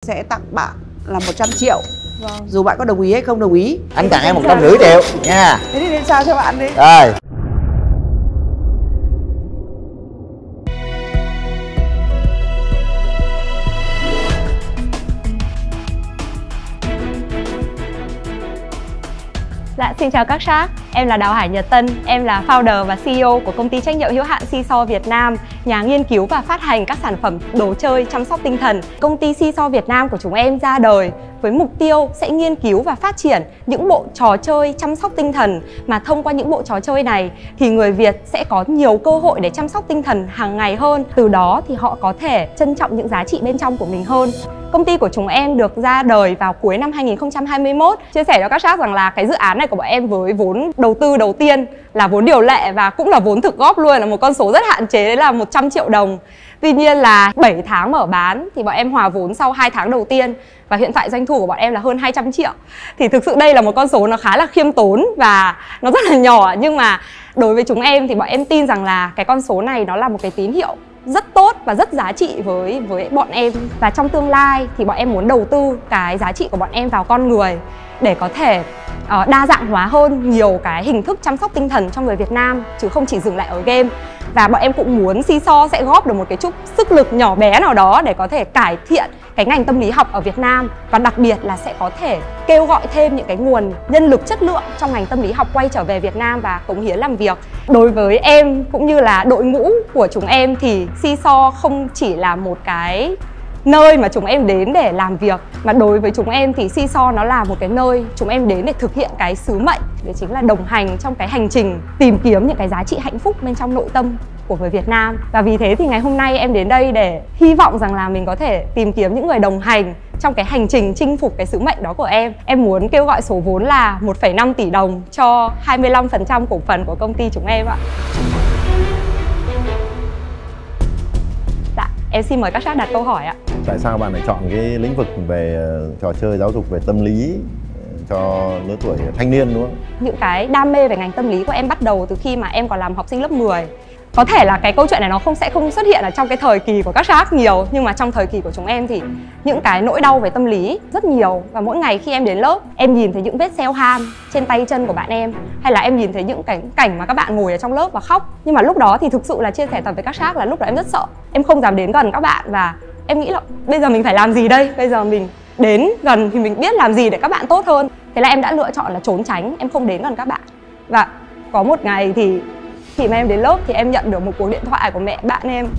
sẽ tặng bạn là 100 triệu. Vâng. Dù bạn có đồng ý hay không đồng ý. Anh tặng em 150 triệu nha. Thế thì nên sao cho bạn đi. Rồi. Dạ, xin chào các shark. Em là Đào Hải Nhật Tân. Em là founder và CEO của công ty trách nhiệm hữu hạn Seesaw Việt Nam, nhà nghiên cứu và phát hành các sản phẩm đồ chơi chăm sóc tinh thần. Công ty Seesaw Việt Nam của chúng em ra đời với mục tiêu sẽ nghiên cứu và phát triển những bộ trò chơi chăm sóc tinh thần, mà thông qua những bộ trò chơi này thì người Việt sẽ có nhiều cơ hội để chăm sóc tinh thần hàng ngày hơn. Từ đó thì họ có thể trân trọng những giá trị bên trong của mình hơn. Công ty của chúng em được ra đời vào cuối năm 2021. Chia sẻ cho các shark rằng là cái dự án này của bọn em với vốn đầu tư đầu tiên là vốn điều lệ và cũng là vốn thực góp luôn, là một con số rất hạn chế, đấy là 100 triệu đồng. Tuy nhiên là 7 tháng mở bán thì bọn em hòa vốn sau 2 tháng đầu tiên, và hiện tại doanh thu của bọn em là hơn 200 triệu. Thì thực sự đây là một con số nó khá là khiêm tốn và nó rất là nhỏ, nhưng mà đối với chúng em thì bọn em tin rằng là cái con số này nó là một cái tín hiệu rất tốt và rất giá trị với bọn em. Và trong tương lai thì bọn em muốn đầu tư cái giá trị của bọn em vào con người để có thể đa dạng hóa hơn nhiều cái hình thức chăm sóc tinh thần cho người Việt Nam, chứ không chỉ dừng lại ở game. Và bọn em cũng muốn Seesaw sẽ góp được một cái chút sức lực nhỏ bé nào đó để có thể cải thiện cái ngành tâm lý học ở Việt Nam, và đặc biệt là sẽ có thể kêu gọi thêm những cái nguồn nhân lực chất lượng trong ngành tâm lý học quay trở về Việt Nam và cống hiến làm việc. Đối với em cũng như là đội ngũ của chúng em thì Seesaw không chỉ là một cái nơi mà chúng em đến để làm việc, mà đối với chúng em thì Seesaw nó là một cái nơi chúng em đến để thực hiện cái sứ mệnh, đấy chính là đồng hành trong cái hành trình tìm kiếm những cái giá trị hạnh phúc bên trong nội tâm của người Việt Nam. Và vì thế thì ngày hôm nay em đến đây để hy vọng rằng là mình có thể tìm kiếm những người đồng hành trong cái hành trình chinh phục cái sứ mệnh đó của em. Em muốn kêu gọi số vốn là 1,5 tỷ đồng cho 25% cổ phần của công ty chúng em ạ. Dạ, em xin mời các shark đặt câu hỏi ạ. Tại sao bạn lại chọn cái lĩnh vực về trò chơi giáo dục về tâm lý cho lứa tuổi thanh niên, đúng không? Những cái đam mê về ngành tâm lý của em bắt đầu từ khi mà em còn làm học sinh lớp 10. Có thể là cái câu chuyện này nó sẽ không xuất hiện ở trong cái thời kỳ của các shark nhiều, nhưng mà trong thời kỳ của chúng em thì những cái nỗi đau về tâm lý rất nhiều. Và mỗi ngày khi em đến lớp, em nhìn thấy những vết self-harm trên tay chân của bạn em, hay là em nhìn thấy những cảnh mà các bạn ngồi ở trong lớp và khóc. Nhưng mà lúc đó thì thực sự là chia sẻ thật với các shark là lúc đó em rất sợ, em không dám đến gần các bạn, và em nghĩ là bây giờ mình phải làm gì đây? Bây giờ mình đến gần thì mình biết làm gì để các bạn tốt hơn. Thế là em đã lựa chọn là trốn tránh, em không đến gần các bạn. Và có một ngày thì khi mà em đến lớp thì em nhận được một cuộc điện thoại của mẹ bạn em.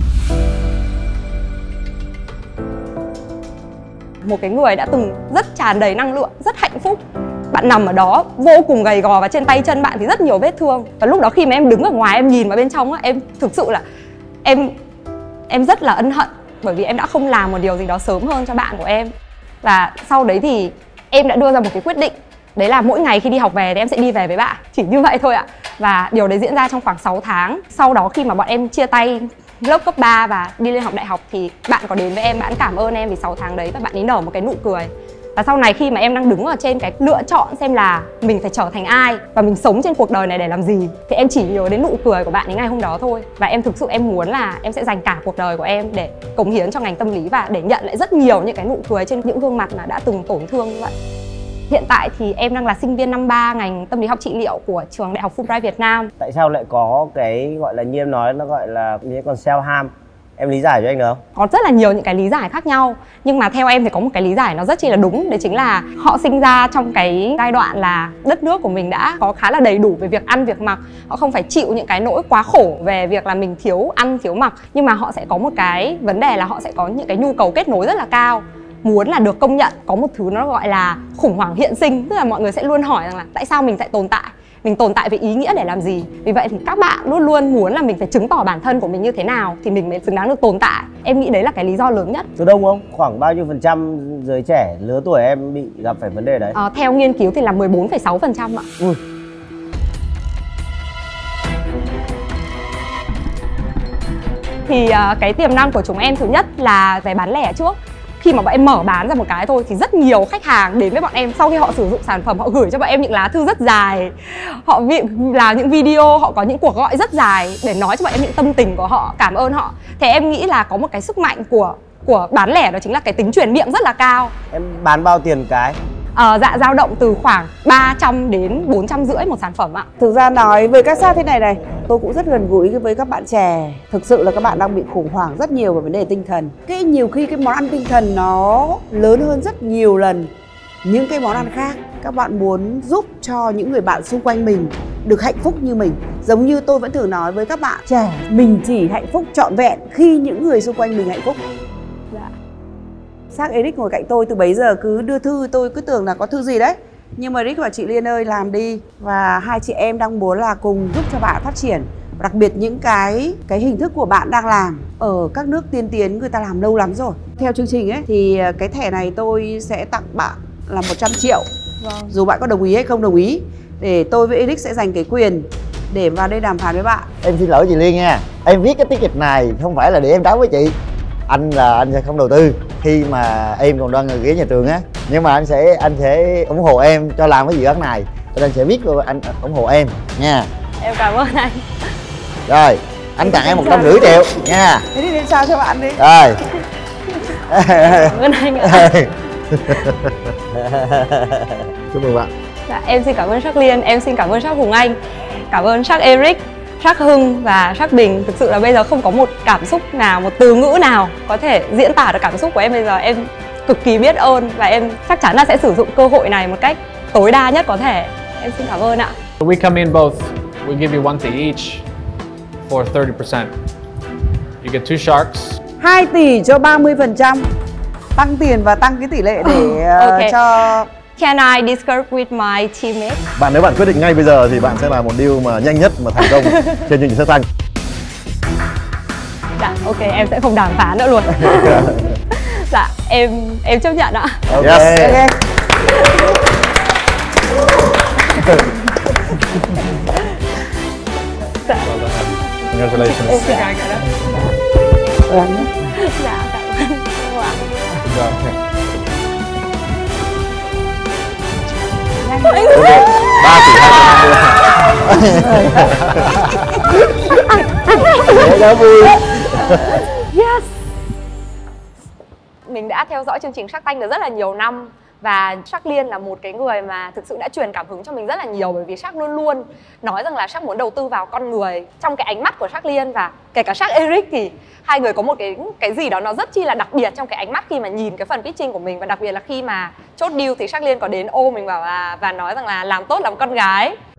Một cái người đã từng rất tràn đầy năng lượng, rất hạnh phúc. Bạn nằm ở đó vô cùng gầy gò và trên tay chân bạn thì rất nhiều vết thương. Và lúc đó khi mà em đứng ở ngoài em nhìn vào bên trong á, em thực sự là em rất là ân hận, bởi vì em đã không làm một điều gì đó sớm hơn cho bạn của em. Và sau đấy thì em đã đưa ra một cái quyết định, đấy là mỗi ngày khi đi học về thì em sẽ đi về với bạn. Chỉ như vậy thôi ạ. Và điều đấy diễn ra trong khoảng 6 tháng. Sau đó khi mà bọn em chia tay lớp cấp 3 và đi lên học đại học thì bạn có đến với em, bạn cảm ơn em vì 6 tháng đấy, và bạn ấy nở một cái nụ cười. Và sau này khi mà em đang đứng ở trên cái lựa chọn xem là mình phải trở thành ai và mình sống trên cuộc đời này để làm gì, thì em chỉ nhớ đến nụ cười của bạn ấy ngày hôm đó thôi. Và em thực sự em muốn là em sẽ dành cả cuộc đời của em để cống hiến cho ngành tâm lý và để nhận lại rất nhiều những cái nụ cười trên những gương mặt mà đã từng tổn thương như vậy. Hiện tại thì em đang là sinh viên năm 3 ngành tâm lý học trị liệu của trường Đại học Fulbright Việt Nam. Tại sao lại có cái gọi là như em nói, nó gọi là như con self-harm? Em lý giải cho anh được không? Có rất là nhiều những cái lý giải khác nhau, nhưng mà theo em thì có một cái lý giải nó rất chi là đúng. Đấy chính là họ sinh ra trong cái giai đoạn là đất nước của mình đã có khá là đầy đủ về việc ăn, việc mặc. Họ không phải chịu những cái nỗi quá khổ về việc là mình thiếu ăn, thiếu mặc. Nhưng mà họ sẽ có một cái vấn đề là họ sẽ có những cái nhu cầu kết nối rất là cao, muốn là được công nhận. Có một thứ nó gọi là khủng hoảng hiện sinh, tức là mọi người sẽ luôn hỏi rằng là tại sao mình lại tồn tại, mình tồn tại với ý nghĩa để làm gì. Vì vậy thì các bạn luôn luôn muốn là mình phải chứng tỏ bản thân của mình như thế nào thì mình mới xứng đáng được tồn tại. Em nghĩ đấy là cái lý do lớn nhất. Số đông không? Khoảng bao nhiêu % giới trẻ lứa tuổi em bị gặp phải vấn đề đấy? Theo nghiên cứu thì là 14,6% ạ. Ui. Thì cái tiềm năng của chúng em thứ nhất là về bán lẻ trước. Khi mà bọn em mở bán ra một cái thôi thì rất nhiều khách hàng đến với bọn em. Sau khi họ sử dụng sản phẩm, họ gửi cho bọn em những lá thư rất dài, họ làm những video, họ có những cuộc gọi rất dài để nói cho bọn em những tâm tình của họ, cảm ơn họ. Thế em nghĩ là có một cái sức mạnh của của bán lẻ đó chính là cái tính truyền miệng rất là cao. Em bán bao tiền cái? Dạ dao động từ khoảng 300 đến 450 một sản phẩm ạ. Thực ra nói với các sát thế này, tôi cũng rất gần gũi với các bạn trẻ. Thực sự là các bạn đang bị khủng hoảng rất nhiều về vấn đề tinh thần. Nhiều khi cái món ăn tinh thần nó lớn hơn rất nhiều lần những cái món ăn khác. Các bạn muốn giúp cho những người bạn xung quanh mình được hạnh phúc như mình. Giống như tôi vẫn thường nói với các bạn trẻ, mình chỉ hạnh phúc trọn vẹn khi những người xung quanh mình hạnh phúc. Dạ. Xác Eric ngồi cạnh tôi từ bấy giờ cứ đưa thư, tôi cứ tưởng là có thư gì đấy. Nhưng mà Eric bảo chị Liên ơi làm đi. Và hai chị em đang muốn là cùng giúp cho bạn phát triển. Đặc biệt những cái hình thức của bạn đang làm ở các nước tiên tiến người ta làm lâu lắm rồi. Theo chương trình ấy thì cái thẻ này tôi sẽ tặng bạn là 100 triệu. Vâng. Dù bạn có đồng ý hay không đồng ý, để tôi với Eric sẽ giành cái quyền để vào đây đàm phán với bạn. Em xin lỗi chị Liên nha, em viết cái tiết kịch này không phải là để em đấu với chị. Anh sẽ không đầu tư khi mà em còn đang ở ghế nhà trường á, nhưng mà anh sẽ ủng hộ em cho làm cái dự án này, cho nên sẽ viết anh ủng hộ em nha. Em cảm ơn anh. Rồi anh tặng em 150 triệu nha. Thế thì đến chào cho bạn đi. Rồi. Cảm ơn anh ạ. Chúc mừng bạn. Dạ, em xin cảm ơn Sắc Liên, em xin cảm ơn Sắc Hùng Anh, cảm ơn Sắc Eric, Sắc Hưng và Sắc Bình. Thực sự là bây giờ không có một cảm xúc nào, một từ ngữ nào có thể diễn tả được cảm xúc của em bây giờ. Em cực kỳ biết ơn và em chắc chắn là sẽ sử dụng cơ hội này một cách tối đa nhất có thể. Em xin cảm ơn ạ. We come in both. We give you 1 tỷ each for 30%. You get 2 sharks. 2 tỷ cho 30%. Tăng tiền và tăng cái tỷ lệ để Okay. cho... Can I discuss with my teammates? Nếu bạn quyết định ngay bây giờ thì bạn sẽ là một deal mà nhanh nhất mà thành công trên chương trình Shark Tank. Dạ, ok, em sẽ không đàm phán nữa luôn. Dạ, em chấp nhận ạ. Ok. Yes. Okay. Dạ. Congratulations. Em xin cảm ơn. Dạ, cảm ơn. Wow. Good job. 3 tỷ 250. Đó vui. Yes. Mình đã theo dõi chương trình Shark Tank được rất là nhiều năm. Và Sắc Liên là một cái người mà thực sự đã truyền cảm hứng cho mình rất là nhiều. Bởi vì Sắc luôn luôn nói rằng là Sắc muốn đầu tư vào con người. Trong cái ánh mắt của Sắc Liên và kể cả Sắc Eric thì hai người có một cái gì đó nó rất chi là đặc biệt trong cái ánh mắt khi mà nhìn cái phần pitching của mình. Và đặc biệt là khi mà chốt deal thì Sắc Liên có đến ôm mình bảo và nói rằng là làm tốt làm con gái.